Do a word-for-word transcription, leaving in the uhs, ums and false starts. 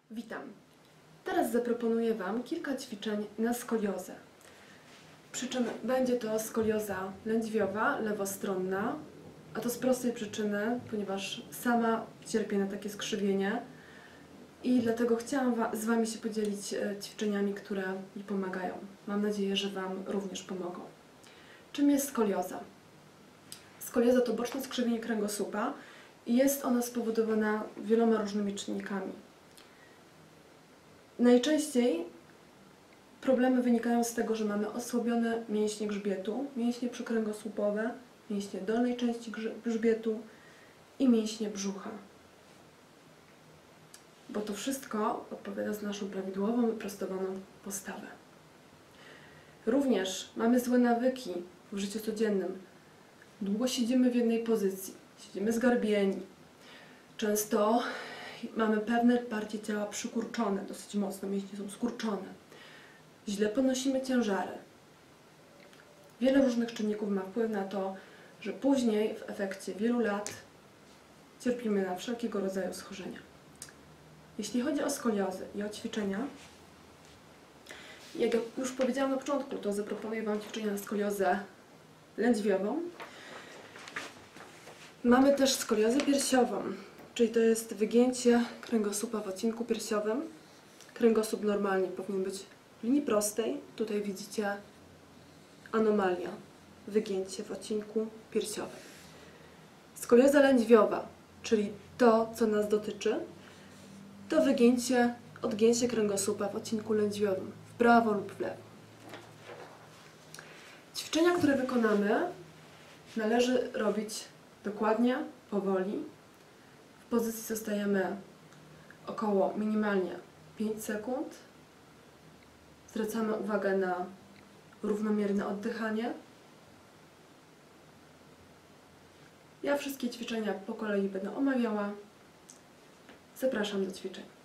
Witam. Teraz zaproponuję Wam kilka ćwiczeń na skoliozę. Przy czym będzie to skolioza lędźwiowa, lewostronna, a to z prostej przyczyny, ponieważ sama cierpię na takie skrzywienie i dlatego chciałam z Wami się podzielić ćwiczeniami, które mi pomagają. Mam nadzieję, że Wam również pomogą. Czym jest skolioza? Skolioza to boczne skrzywienie kręgosłupa i jest ona spowodowana wieloma różnymi czynnikami. Najczęściej problemy wynikają z tego, że mamy osłabione mięśnie grzbietu, mięśnie przykręgosłupowe, mięśnie dolnej części grzbietu i mięśnie brzucha. Bo to wszystko odpowiada za naszą prawidłową, wyprostowaną postawę. Również mamy złe nawyki w życiu codziennym. Długo siedzimy w jednej pozycji, siedzimy zgarbieni. Często mamy pewne partie ciała przykurczone, dosyć mocno, mięśnie są skurczone. Źle podnosimy ciężary. Wiele różnych czynników ma wpływ na to, że później w efekcie wielu lat cierpimy na wszelkiego rodzaju schorzenia. Jeśli chodzi o skoliozę i o ćwiczenia, jak już powiedziałam na początku, to zaproponuję Wam ćwiczenia na skoliozę lędźwiową. Mamy też skoliozę piersiową, czyli to jest wygięcie kręgosłupa w odcinku piersiowym. Kręgosłup normalnie powinien być w linii prostej. Tutaj widzicie anomalia, wygięcie w odcinku piersiowym. Skolioza lędźwiowa, czyli to, co nas dotyczy, to wygięcie, odgięcie kręgosłupa w odcinku lędźwiowym, w prawo lub w lewo. Ćwiczenia, które wykonamy, należy robić dokładnie, powoli. W pozycji zostajemy około minimalnie pięć sekund. Zwracamy uwagę na równomierne oddychanie. Ja wszystkie ćwiczenia po kolei będę omawiała. Zapraszam do ćwiczeń.